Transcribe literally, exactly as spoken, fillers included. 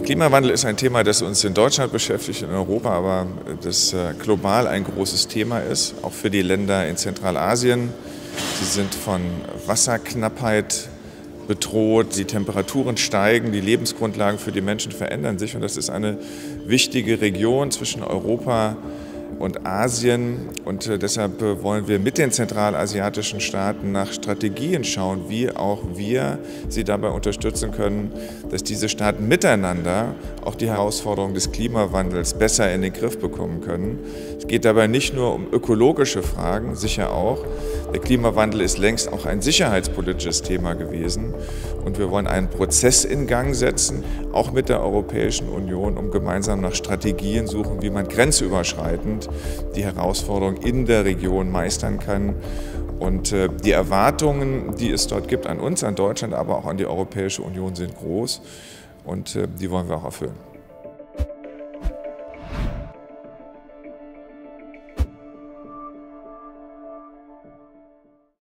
Klimawandel ist ein Thema, das uns in Deutschland beschäftigt, in Europa, aber das global ein großes Thema ist, auch für die Länder in Zentralasien. Sie sind von Wasserknappheit bedroht, die Temperaturen steigen, die Lebensgrundlagen für die Menschen verändern sich und das ist eine wichtige Region zwischen Europa und Asien und deshalb wollen wir mit den zentralasiatischen Staaten nach Strategien schauen, wie auch wir sie dabei unterstützen können, dass diese Staaten miteinander auch die Herausforderungen des Klimawandels besser in den Griff bekommen können. Es geht dabei nicht nur um ökologische Fragen, sicher auch. Der Klimawandel ist längst auch ein sicherheitspolitisches Thema gewesen und wir wollen einen Prozess in Gang setzen, auch mit der Europäischen Union, um gemeinsam nach Strategien suchen, wie man grenzüberschreitend die Herausforderungen in der Region meistern kann. Und äh, die Erwartungen, die es dort gibt an uns, an Deutschland, aber auch an die Europäische Union sind groß und äh, die wollen wir auch erfüllen.